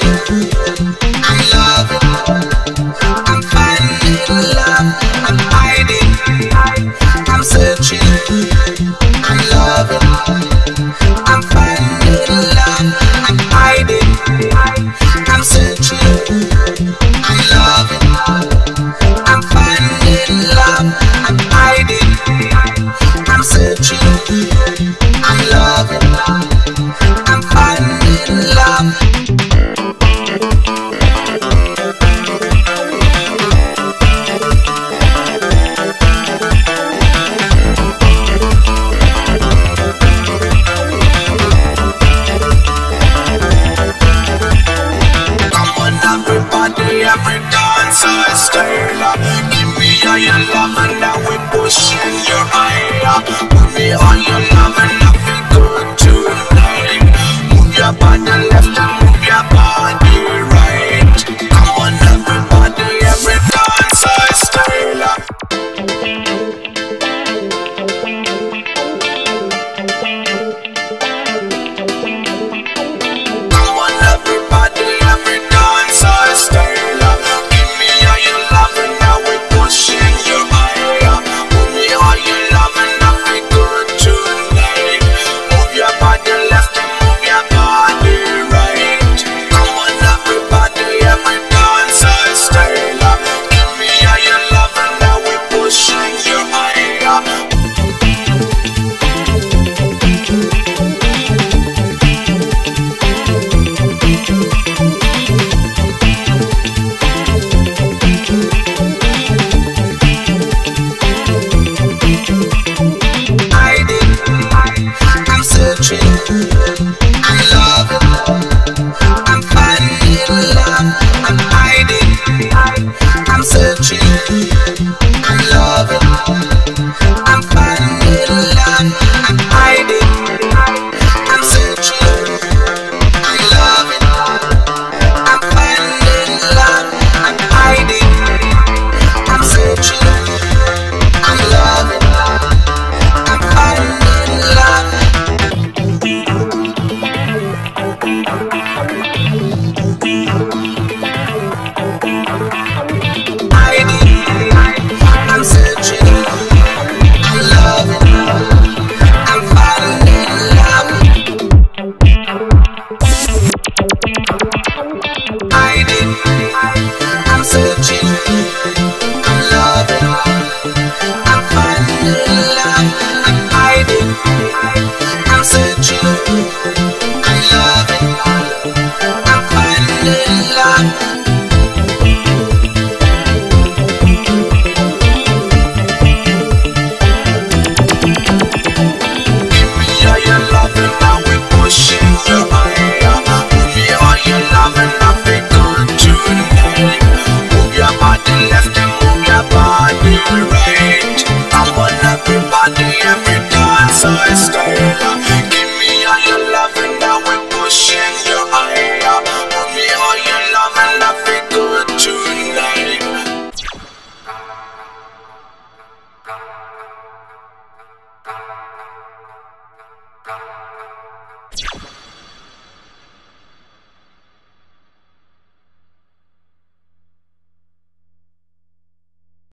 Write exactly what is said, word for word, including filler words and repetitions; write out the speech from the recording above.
I love it. I'm finding love. I'm hiding. I'm searching. I love it. I'm finding love. I'm hiding. I'm searching. I love it. I'm finding love. I'm hiding. I'm searching. I love it. I'm finding love. Every dance I style, give me all your love and now we pushing your eye. Put me on your love and I feel good tonight. Move your body left and move your body right. Come on everybody, every dance I style. Come on everybody, every dance I style. I'm searching, I love it. I'm finding love. I'm hiding. I'm searching, I love it. I'm finding love. I'm hiding. I'm searching, I love it. I'm finding love. I'm searching, I love it. I'm finding love. Hiding, I'm searching, I love it. I'm finding love. I'm hiding, I'm searching, I love it. I'm finding love.